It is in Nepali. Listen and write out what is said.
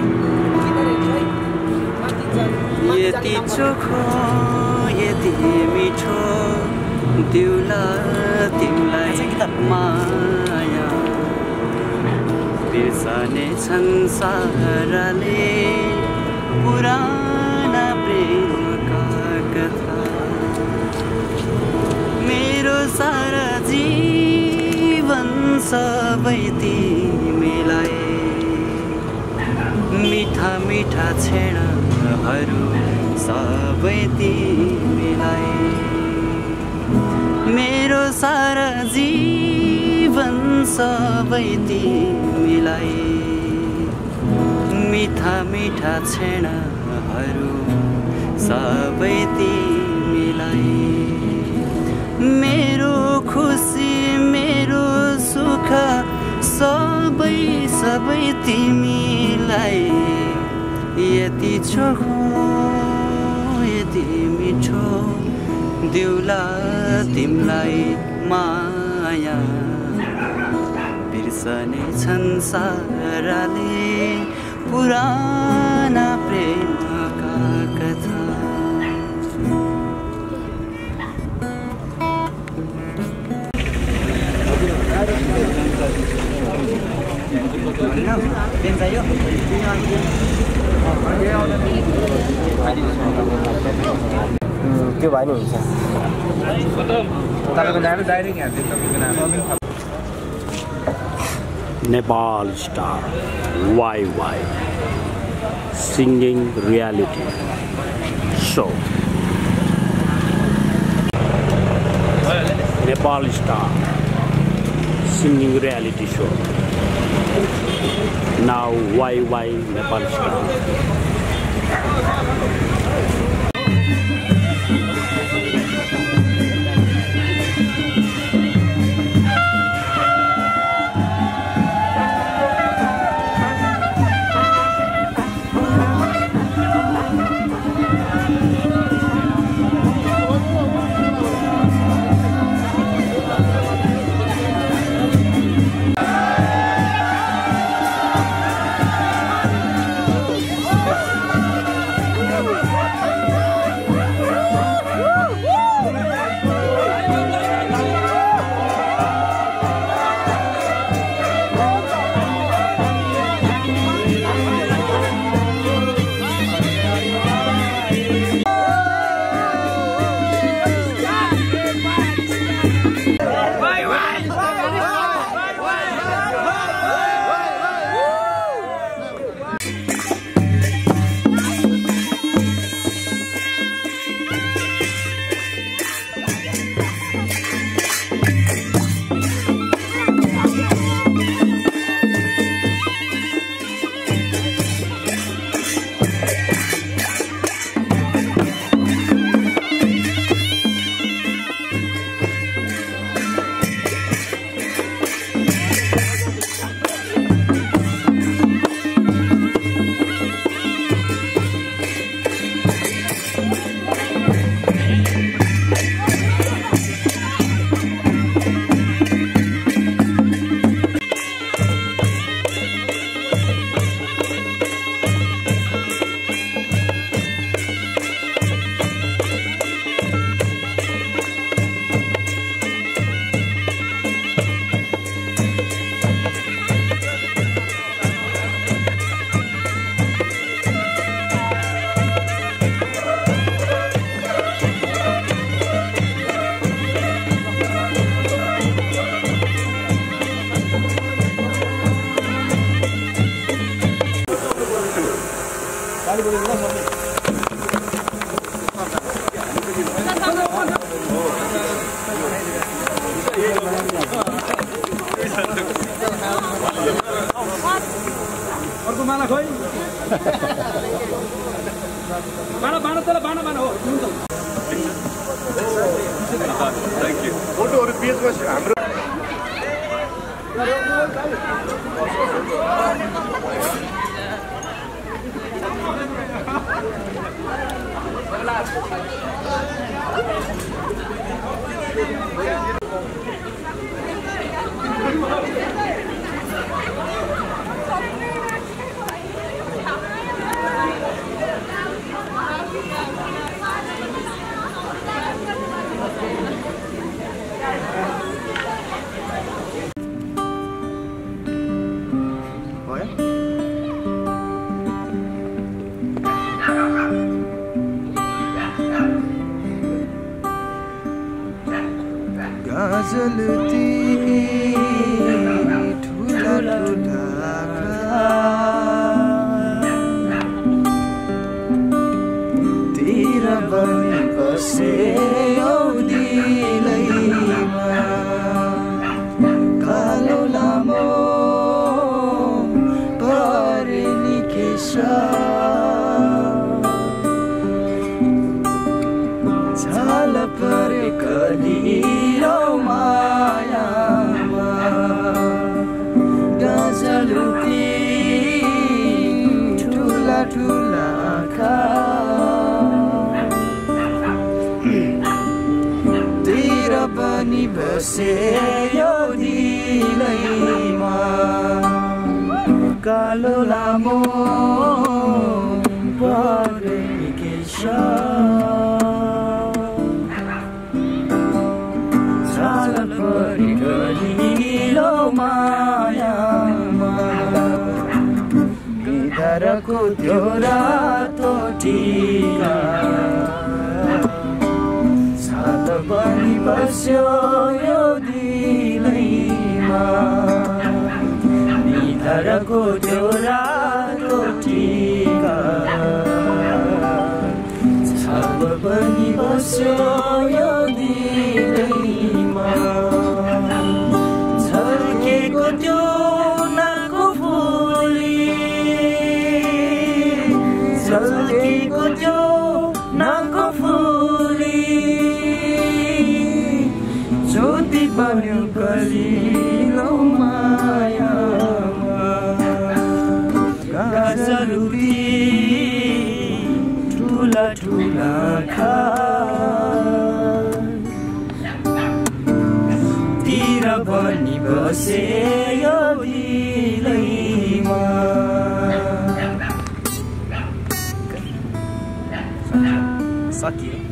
यति चोखो यति मिठो दिउला तिमलाई माया बिर्सने संसारले पुराना प्रेमका कथा मेरो सारा जीवन सबै तिमीलाई मीठा मीठा क्षणहरू सबै तिमीलाई मेरो सारा जीवन सबै तिमीलाई मीठा मीठा क्षणहरू सबै तिमीलाई मेरो खुसी मेरो सुख सबै सबै तिमीलाई यति चोखो यति मिठो दिउला तिमलाई माया बिर्सने संसारले पुराना प्रेमका कथा त्यो भए नि हुन्छ तपाईको नाम डाइरेक्ट यहाँ दिनु तपाईको नाम Nepal star YY singing reality show. Nepal star singing reality show. Now YY Nepal star. अर्को माला खोइ बाणा बाणा तल बाणा बाणा हो थ्यांक यू फोटोहरु पेजमा हाम्रो गाजलती ठुला ठुला तिर बनी बसे औदिलैमा कालो लामो परेली केशा छाल परे कलिलो मायामा गाजलती ठुला ठुला खा तिर पनि बसे यो दिलैमा कालो लामो परेली केशा छाल परे कलिलो मायामा निधारको त्यो रातो टीका छाल पनि बस्यो यो दिलैमा निधारको त्यो रातो टीका छाल पनि बस्यो यो दिलैमा झर्केको त्यो नाकको फुली झल्केको त्यो नाकको फुली ज्योति बन्यो कलिलो मायामा गाजलती ठुला ठुला खा तिर बनी बसे यो दिलैमा सकियो।